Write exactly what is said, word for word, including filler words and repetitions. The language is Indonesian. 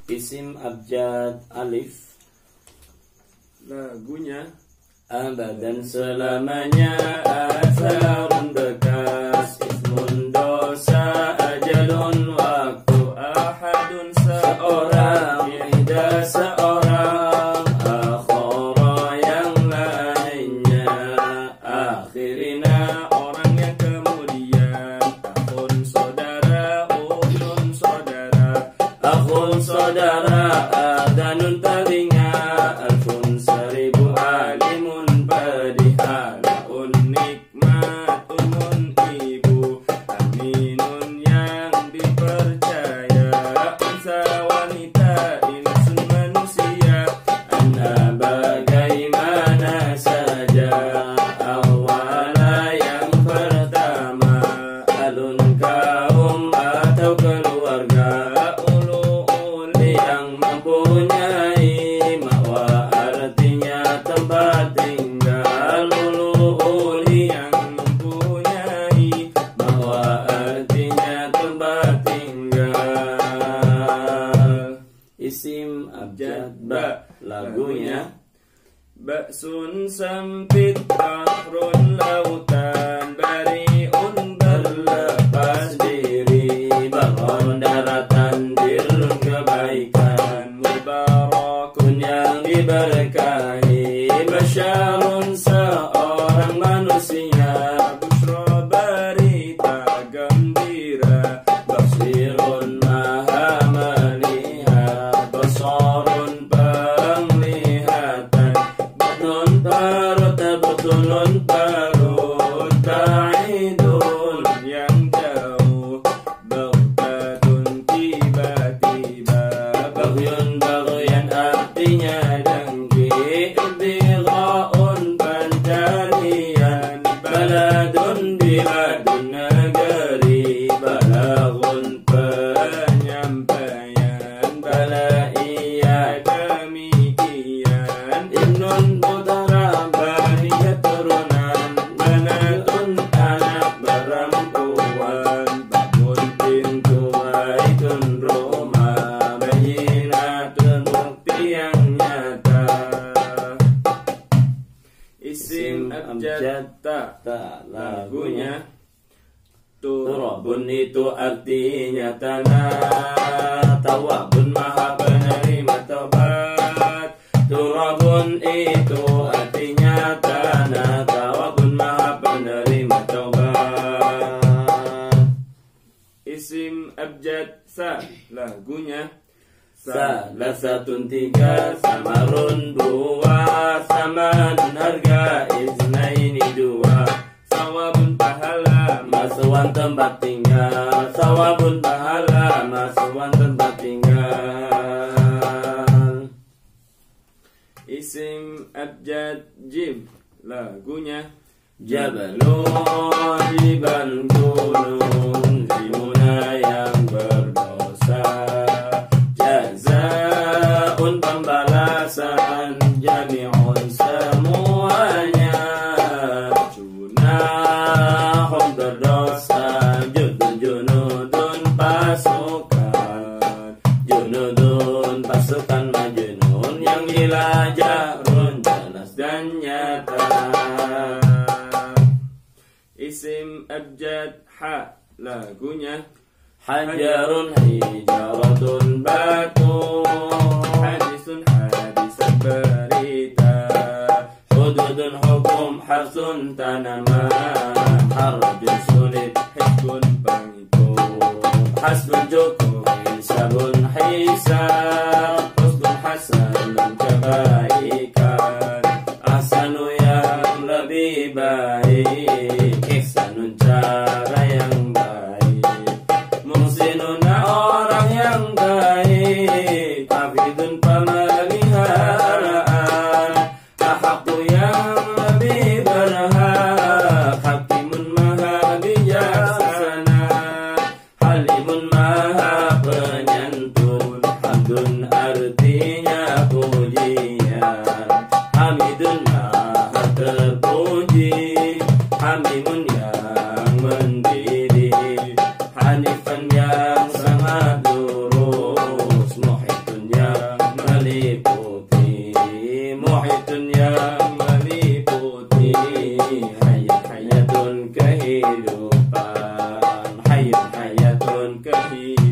Isim abjad alif. Lagunya Abadan selamanya, asarun bekas, ismun dosa, ajalun waktu, ahadun seorang, ida seorang, akhara yang lainnya, akhirina orang yang kemudian, akhun saudara, ukhtun saudara, akhun saudara, adanun telinga, alfun seribu alimun padihan, un nikmatun nun ibu, aminun yang dipercaya, unsa wanita insun manusia, anda bagaimana saja, awala yang pertama, alun kaum atau keluarga, ulu uli yang mempunyai mawa, artinya tempat tinggal, ulu uli yang mempunyai mawa, artinya tempat tinggal. Isim abjad ba. Lagunya Baksun sempit, bahrun lautan, bariun berlepas diri, bangun daratan, dirun kebaikan, mubarakun yang diberkahi, basyarun seorang manusia, busyra berita gembira, basirun maha melihat, basarun penglihatan, batnun parut, batnun parut, ba'idun yang jauh, baghtun tiba-tiba, baghyun baghyan artinya dengki, ibtighaun pencarian, baladun biladun negeri, balaghun penyampaian, balaiyah demikian, ibnun putera bani keturunan, banatun anak perempuan, babun pintu baitun rumah, bayinatun bukti yang nyata. Isim abjad ta. Lagunya Turabun itu artinya tanah, tawabun maha penerima taubat. Turabun itu artinya tanah, tawabun maha penerima taubat. Isim abjad sa. Lagunya Salah satun tiga, samarun dua, samanun harga, iznaini dua, sawabun pahala, masuan tempat tinggal, sawabun pahala, masuan tempat tinggal. Isim abjad jim. Lagunya Jabalun, jiban gunung, zimuna yang berdosa, jazaun pembalasan, jami'un semuanya, junahun berdosa, judun junudun pasukan, junudun pasukan majnun yang dilajarun jelas dan nyata. Isim abjad ha. Lagunya Hajarun hijaratun batu, hadisun hadisan berita, hududun hukum harsun tanaman, harajun sulit hikun penghitung, hasbun cukup hisabun hisab, husnun hasanun kebaikan, ahsanu yang lebih baik, ihsanun cara yang baik, muhsinuna orang yang baik, hafidun pemeliharaan, ahaqu yang lebih berhak, hakimun maha bijaksana, halimun maha penyantun, hamdun artinya pujian, hamidun maha terpuji, hamimun yang mendidih, hanifan yang sangat lurus, muhitun kehidupan.